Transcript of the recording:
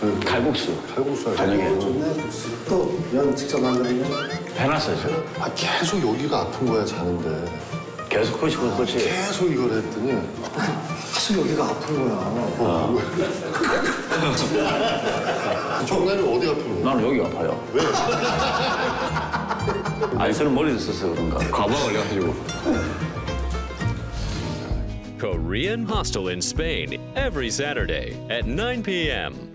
그 칼국수. 칼국수 저녁에. 좋네. 또 면 직접 만드는 거? 해놨어요, 제가. 아 계속 여기가 아픈 거야 자는데. 계속 그렇지. 계속 이걸 했더니 계속 여기가 아픈 거야. 정나는 어디 아픈 거야? 나는 여기 아파요. 왜? 아니, 저는 머리를 써서 그런가. 과부하 걸려가지고. Korean Hostel in Spain every Saturday at 9 p.m.